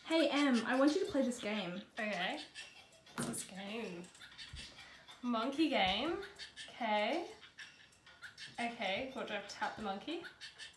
Hey Em, I want you to play this game. Okay. This game. Monkey game. Okay. Okay, what do I have to tap the monkey?